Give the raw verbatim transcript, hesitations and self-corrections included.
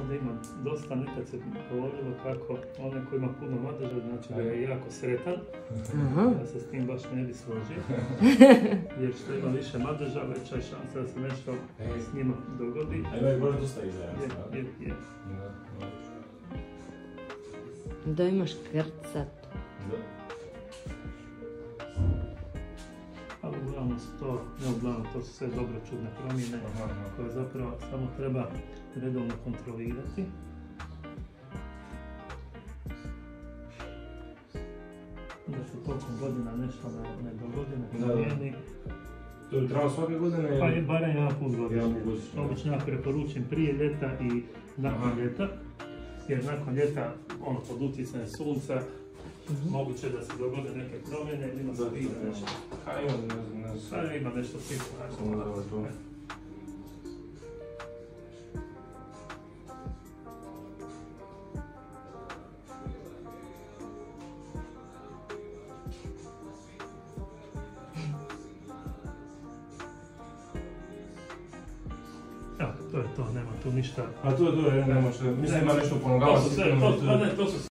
Ovdje ima dosta, nekad se govorilo kako onaj koji ima puno madeža, znači da je jako sretan. Ja se s tim baš ne bi složio. Jer što ima više madeža, veća je šansa da se nešto s njima dogodi. A ima je baš dosta izraja. Je, je, je. Da imaš krcat. Da. Ali uglavnom su to, ne uglavnom, to su sve dobro čudne promjene koje zapravo samo treba redovno kontrolirati. Da se tokom godina nešto ne, ne dogodi, ne promijeni. To bi trebalo svake godine? Pa je barem jedan put godišnje. godišnje. Obično ja preporučujem prije ljeta i nakon Aha. ljeta. Jer nakon ljeta, ono, pod utjecajem sunca, mm-hmm. moguće da se dogode neke promjene ili ima se vidi nešto. Ha, ima, ne, ne, Sada ima nešto slično. Samo da vas to. Evo, to je to, nema tu ništa. A to je to, nema što, mislim ima nešto ponogala. To su sve, to su